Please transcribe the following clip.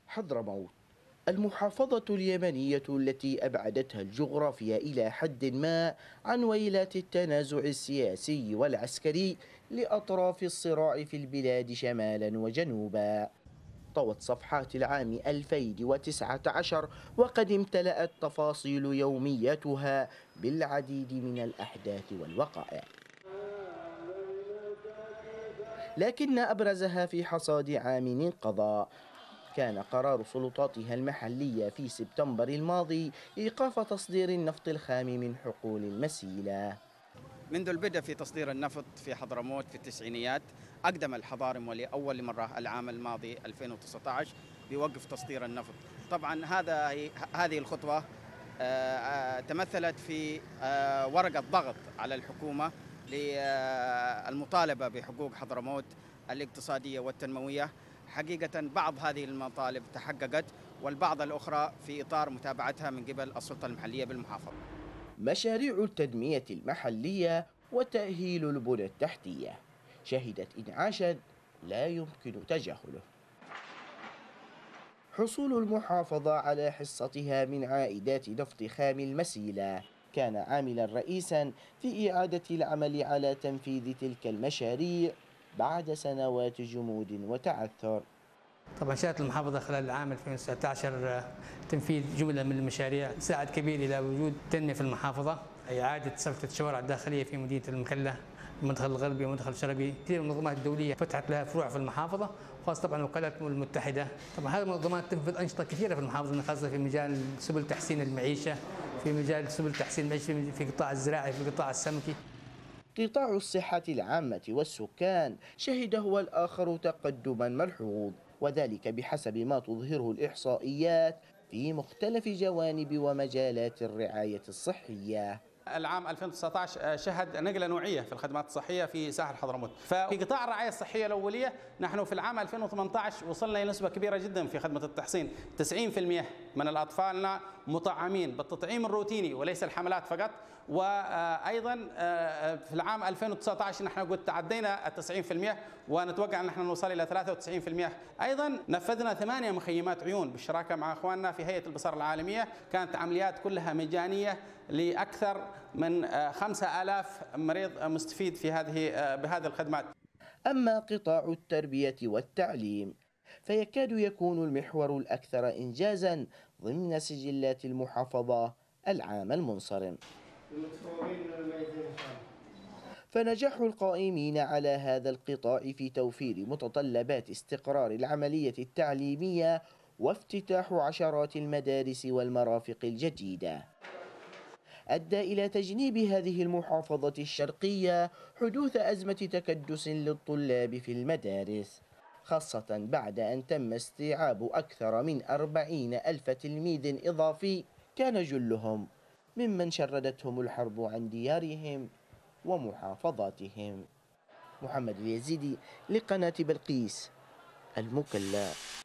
حضرموت، المحافظة اليمنية التي أبعدتها الجغرافيا إلى حد ما عن ويلات التنازع السياسي والعسكري لأطراف الصراع في البلاد شمالا وجنوبا. طوت صفحات العام 2019 وقد امتلأت تفاصيل يومياتها بالعديد من الأحداث والوقائع، لكن أبرزها في حصاد عام انقضى كان قرار سلطاتها المحلية في سبتمبر الماضي إيقاف تصدير النفط الخام من حقول المسيلة. منذ البدء في تصدير النفط في حضرموت في التسعينيات، أقدم الحضارم ولأول مرة العام الماضي 2019 بيوقف تصدير النفط. طبعا هذه الخطوة تمثلت في ورقة ضغط على الحكومة للمطالبة بحقوق حضرموت الاقتصادية والتنموية. حقيقة بعض هذه المطالب تحققت، والبعض الأخرى في إطار متابعتها من قبل السلطة المحلية بالمحافظة. مشاريع التنمية المحلية وتأهيل البنى التحتية شهدت إنعاشا لا يمكن تجاهله. حصول المحافظة على حصتها من عائدات نفط خام المسيلة كان عاملا رئيسا في إعادة العمل على تنفيذ تلك المشاريع بعد سنوات جمود وتعثر. طبعا شهدت المحافظة خلال العام 2019 تنفيذ جملة من المشاريع ساعد كبير إلى وجود تنمية في المحافظة، إعادة سلفة الشوارع الداخلية في مدينة المكلا، المدخل الغربي والمدخل الشرقي. كثير من المنظمات الدولية فتحت لها فروع في المحافظة، خاصة طبعا الوكالات الأمم المتحدة. طبعا هذه المنظمات تنفذ أنشطة كثيرة في المحافظة، خاصة في مجال سبل تحسين المعيشة، في مجال سبل تحسين المعيشة في القطاع الزراعي، في القطاع السمكي. قطاع الصحة العامة والسكان شهد هو الآخر تقدما ملحوظ، وذلك بحسب ما تظهره الإحصائيات في مختلف جوانب ومجالات الرعاية الصحية. العام 2019 شهد نقلة نوعية في الخدمات الصحية في ساحل حضرموت. ففي قطاع الرعاية الصحية الأولية نحن في العام 2018 وصلنا إلى نسبة كبيرة جدا في خدمة التحصين. 90% من الأطفال مطعمين بالتطعيم الروتيني وليس الحملات فقط. وأيضا في العام 2019 نحن قد تعدينا 90% ونتوقع أن نحن نوصل إلى 93%. أيضا نفذنا 8 مخيمات عيون بالشراكة مع أخواننا في هيئة البصر العالمية، كانت عمليات كلها مجانية لأكثر من 5000 مريض مستفيد بهذه الخدمات. أما قطاع التربية والتعليم فيكاد يكون المحور الأكثر إنجازا ضمن سجلات المحافظة العام المنصرم. فنجاح القائمين على هذا القطاع في توفير متطلبات استقرار العملية التعليمية وافتتاح عشرات المدارس والمرافق الجديدة أدى إلى تجنيب هذه المحافظة الشرقية حدوث أزمة تكدس للطلاب في المدارس، خاصة بعد أن تم استيعاب أكثر من 40,000 تلميذ إضافي كان جلهم ممن شردتهم الحرب عن ديارهم ومحافظاتهم. محمد اليزيدي لقناة بلقيس، المكلا.